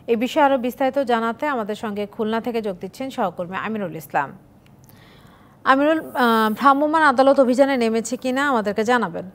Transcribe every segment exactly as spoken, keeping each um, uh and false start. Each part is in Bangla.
এই বিষয়ে আরও বিস্তারিত জানাতে আমাদের সঙ্গে খুলনা থেকে যোগ দিচ্ছেন সহকর্মী আমিরুল ইসলাম। আমিরুল, ভ্রাম্যমাণ আদালত অভিযানে নেমেছে কিনা আমাদেরকে জানাবেন।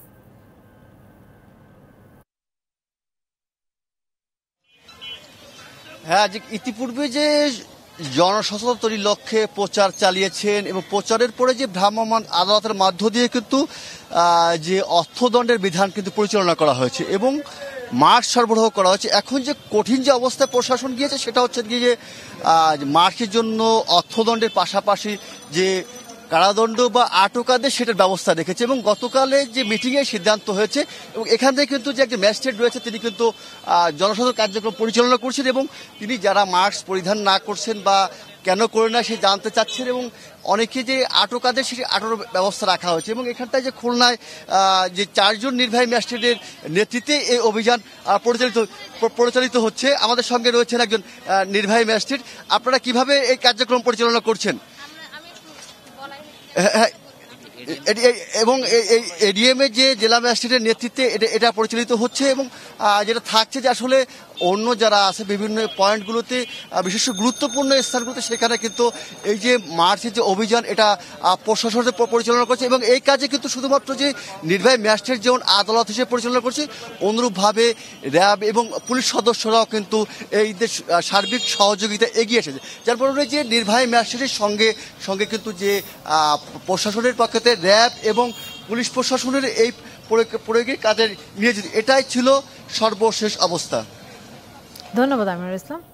হ্যাঁ, যে ইতিপূর্বে যে জনসচেতনতা তৈরির লক্ষ্যে প্রচার চালিয়েছেন এবং প্রচারের পরে যে ভ্রাম্যমাণ আদালতের মাধ্য দিয়ে কিন্তু যে অর্থদণ্ডের বিধান কিন্তু পরিচালনা করা হয়েছে এবং মার্চ সরবরাহ করা হয়েছে। এখন যে কঠিন যে অবস্থায় প্রশাসন গিয়েছে সেটা হচ্ছে কি যে মার্চের জন্য অর্থদণ্ডের পাশাপাশি যে কারাদণ্ড বা আটকাদের সেটার ব্যবস্থা রেখেছে এবং গতকালে যে মিটিংয়ে সিদ্ধান্ত হয়েছে এবং এখান থেকে কিন্তু যে একজন ম্যাজিস্ট্রেট রয়েছে তিনি কিন্তু জনসচেতন কার্যক্রম পরিচালনা করছেন এবং তিনি যারা মাস্ক পরিধান না করছেন বা কেন করে না সে জানতে চাচ্ছেন এবং অনেকে যে আটকাদের সেটি আটকের ব্যবস্থা রাখা হয়েছে এবং এখানটায় যে খুলনায় যে চারজন নির্বাহী ম্যাজিস্ট্রেটের নেতৃত্বে এই অভিযান পরিচালিত পরিচালিত হচ্ছে। আমাদের সঙ্গে রয়েছেন একজন নির্বাহী ম্যাজিস্ট্রেট। আপনারা কিভাবে এই কার্যক্রম পরিচালনা করছেন? এবং এডিএম এর যে জেলা ম্যাজিস্ট্রেটের নেতৃত্বে এটা পরিচালিত হচ্ছে এবং যেটা থাকছে যে আসলে অন্য যারা আছে বিভিন্ন পয়েন্টগুলোতে বিশেষ গুরুত্বপূর্ণ স্থানগুলোতে সেখানে কিন্তু এই যে মার্চের যে অভিযান এটা প্রশাসনের পরিচালনা করছে এবং এই কাজে কিন্তু শুধুমাত্র যে নির্বাহী ম্যাজিস্ট্রেট যেমন আদালত হিসেবে পরিচালনা করছে অনুরূপভাবে র্যাব এবং পুলিশ সদস্যরাও কিন্তু এই সার্বিক সহযোগিতা এগিয়ে এসেছে, যার ফলে যে নির্বাহী ম্যাজিস্ট্রেটের সঙ্গে সঙ্গে কিন্তু যে প্রশাসনের পক্ষে র্যাব এবং পুলিশ প্রশাসনের এই প্রয়োগের কাজে নিয়োজিত, এটাই ছিল সর্বশেষ অবস্থা। ধন্যবাদ আমিরুল ইসলাম।